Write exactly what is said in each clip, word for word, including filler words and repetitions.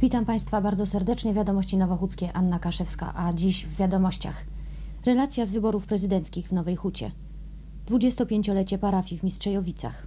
Witam Państwa bardzo serdecznie. Wiadomości nowochódzkie, Anna Kaszewska, a dziś w wiadomościach. Relacja z wyborów prezydenckich w Nowej Hucie. dwudziestopięciolecie parafii w Mistrzejowicach.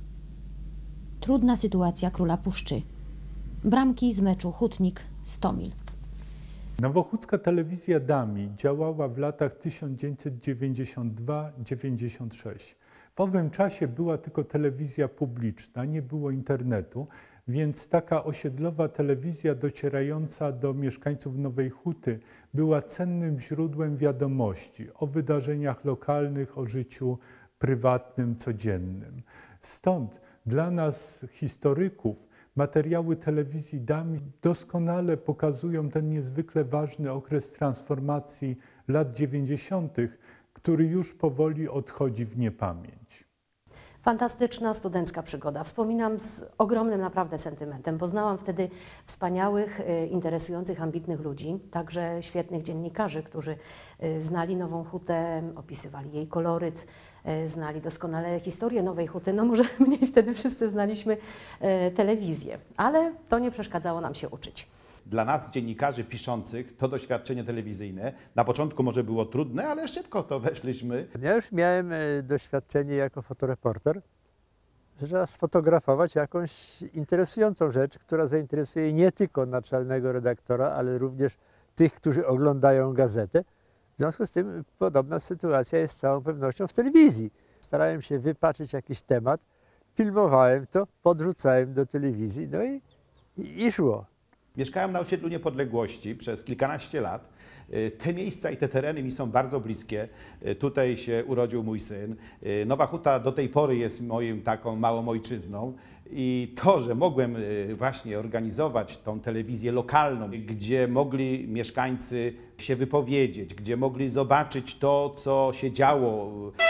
Trudna sytuacja Króla Puszczy. Bramki z meczu Hutnik-Stomil. Nowochódzka telewizja Dami działała w latach tysiąc dziewięćset dziewięćdziesiąt dwa do dziewięćdziesiąt sześć. W owym czasie była tylko telewizja publiczna, nie było internetu, więc taka osiedlowa telewizja docierająca do mieszkańców Nowej Huty była cennym źródłem wiadomości o wydarzeniach lokalnych, o życiu prywatnym, codziennym. Stąd dla nas, historyków, materiały telewizji Dami doskonale pokazują ten niezwykle ważny okres transformacji lat dziewięćdziesiątych, który już powoli odchodzi w niepamięć. Fantastyczna studencka przygoda. Wspominam z ogromnym naprawdę sentymentem. Poznałam wtedy wspaniałych, interesujących, ambitnych ludzi, także świetnych dziennikarzy, którzy znali Nową Hutę, opisywali jej koloryt, znali doskonale historię Nowej Huty. No może mniej wtedy wszyscy znaliśmy telewizję, ale to nie przeszkadzało nam się uczyć. Dla nas, dziennikarzy piszących, to doświadczenie telewizyjne na początku może było trudne, ale szybko to weszliśmy. Ja już miałem doświadczenie jako fotoreporter, że trzeba sfotografować jakąś interesującą rzecz, która zainteresuje nie tylko naczelnego redaktora, ale również tych, którzy oglądają gazetę. W związku z tym podobna sytuacja jest z całą pewnością w telewizji. Starałem się wypaczyć jakiś temat, filmowałem to, podrzucałem do telewizji, no i, i, i szło. Mieszkałem na osiedlu Niepodległości przez kilkanaście lat. Te miejsca i te tereny mi są bardzo bliskie. Tutaj się urodził mój syn. Nowa Huta do tej pory jest moją taką małą ojczyzną. I to, że mogłem właśnie organizować tą telewizję lokalną, gdzie mogli mieszkańcy się wypowiedzieć, gdzie mogli zobaczyć to, co się działo.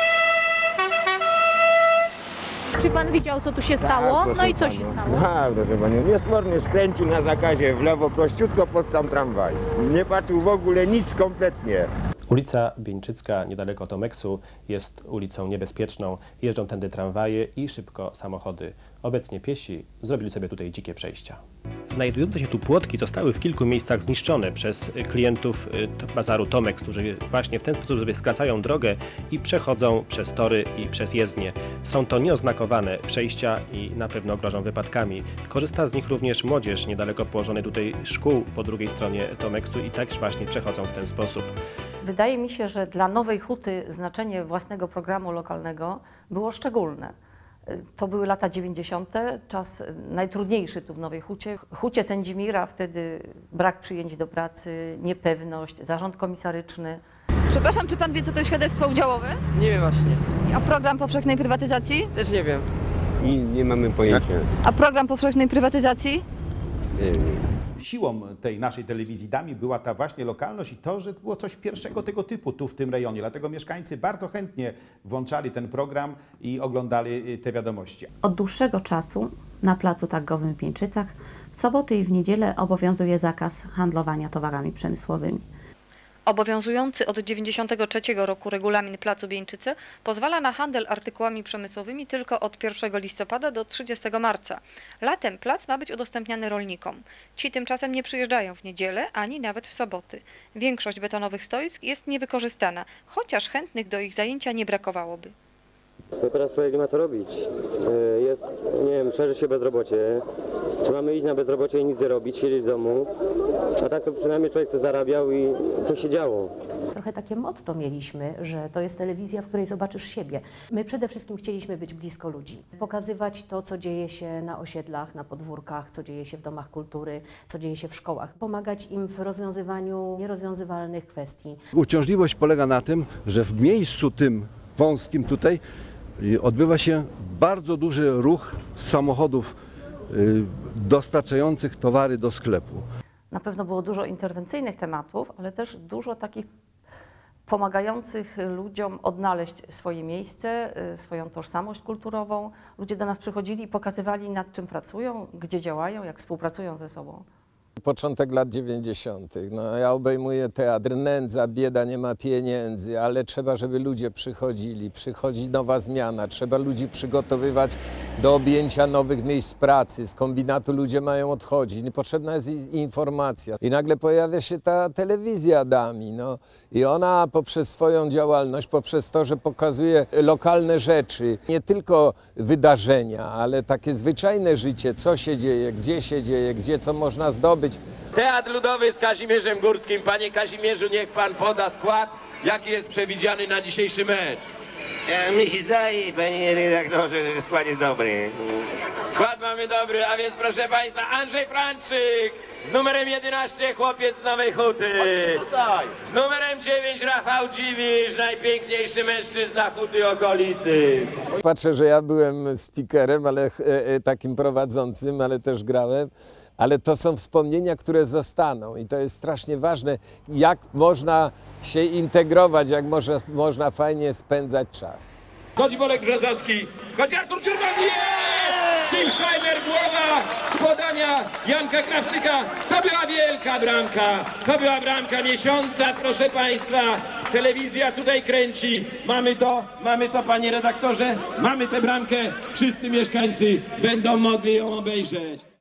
Czy pan widział, co tu się stało? No i co się stało? Tak, proszę panią, niesforny skręcił na zakazie w lewo, prościutko pod sam tramwaj. Nie patrzył w ogóle nic kompletnie. Ulica Bieńczycka, niedaleko Tomeksu, jest ulicą niebezpieczną. Jeżdżą tędy tramwaje i szybko samochody. Obecnie piesi zrobili sobie tutaj dzikie przejścia. Znajdujące się tu płotki zostały w kilku miejscach zniszczone przez klientów bazaru Tomeks, którzy właśnie w ten sposób sobie skracają drogę i przechodzą przez tory i przez jezdnie. Są to nieoznakowane przejścia i na pewno grożą wypadkami. Korzysta z nich również młodzież niedaleko położonej tutaj szkół po drugiej stronie Tomeksu i też właśnie przechodzą w ten sposób. Wydaje mi się, że dla Nowej Huty znaczenie własnego programu lokalnego było szczególne. To były lata dziewięćdziesiąte, czas najtrudniejszy tu w Nowej Hucie. Hucie Sędzimira, wtedy brak przyjęć do pracy, niepewność, zarząd komisaryczny. Przepraszam, czy pan wie, co to jest świadectwo udziałowe? Nie wiem właśnie. A program powszechnej prywatyzacji? Też nie wiem. I nie mamy pojęcia. A program powszechnej prywatyzacji? Nie wiem. Siłą tej naszej telewizji Dami była ta właśnie lokalność i to, że było coś pierwszego tego typu tu w tym rejonie. Dlatego mieszkańcy bardzo chętnie włączali ten program i oglądali te wiadomości. Od dłuższego czasu na placu targowym w Bieńczycach w soboty i w niedzielę obowiązuje zakaz handlowania towarami przemysłowymi. Obowiązujący od dziewięćdziesiątego trzeciego roku regulamin Placu Bieńczyce pozwala na handel artykułami przemysłowymi tylko od pierwszego listopada do trzydziestego marca. Latem plac ma być udostępniany rolnikom. Ci tymczasem nie przyjeżdżają w niedzielę ani nawet w soboty. Większość betonowych stoisk jest niewykorzystana, chociaż chętnych do ich zajęcia nie brakowałoby. No teraz człowiek nie ma co robić. Jest, nie wiem, szerzy się bezrobocie. Czy mamy iść na bezrobocie i nic nie robić, siedzieć w domu? A tak to przynajmniej człowiek co zarabiał i co się działo. Trochę takie motto mieliśmy, że to jest telewizja, w której zobaczysz siebie. My przede wszystkim chcieliśmy być blisko ludzi. Pokazywać to, co dzieje się na osiedlach, na podwórkach, co dzieje się w domach kultury, co dzieje się w szkołach. Pomagać im w rozwiązywaniu nierozwiązywalnych kwestii. Uciążliwość polega na tym, że w miejscu tym wąskim tutaj odbywa się bardzo duży ruch samochodów dostarczających towary do sklepu. Na pewno było dużo interwencyjnych tematów, ale też dużo takich pomagających ludziom odnaleźć swoje miejsce, swoją tożsamość kulturową. Ludzie do nas przychodzili i pokazywali, nad czym pracują, gdzie działają, jak współpracują ze sobą. Początek lat dziewięćdziesiątych. No, ja obejmuję teatr, nędza, bieda, nie ma pieniędzy, ale trzeba, żeby ludzie przychodzili, przychodzi nowa zmiana, trzeba ludzi przygotowywać do objęcia nowych miejsc pracy. Z kombinatu ludzie mają odchodzić, niepotrzebna jest informacja. I nagle pojawia się ta telewizja Dami. No. I ona poprzez swoją działalność, poprzez to, że pokazuje lokalne rzeczy, nie tylko wydarzenia, ale takie zwyczajne życie, co się dzieje, gdzie się dzieje, gdzie co można zdobyć. Teatr Ludowy z Kazimierzem Górskim. Panie Kazimierzu, niech pan poda skład, jaki jest przewidziany na dzisiejszy mecz. Ja, mi się zdaje, panie redaktorze, że skład jest dobry. Skład mamy dobry, a więc proszę państwa, Andrzej Franczyk z numerem jedenaście, chłopiec z Nowej Huty. Z numerem dziewięć, Rafał Dziwisz, najpiękniejszy mężczyzna Huty okolicy. Patrzę, że ja byłem speakerem, ale e, takim prowadzącym, ale też grałem. Ale to są wspomnienia, które zostaną i to jest strasznie ważne, jak można się integrować, jak można, można fajnie spędzać czas. Chodzi Bolek Brzozowski, chodzi Artur Dziurban, Schimschreiber, głowa z podania Janka Krawczyka. To była wielka bramka, to była bramka miesiąca, proszę państwa. Telewizja tutaj kręci, mamy to, mamy to panie redaktorze, mamy tę bramkę, wszyscy mieszkańcy będą mogli ją obejrzeć.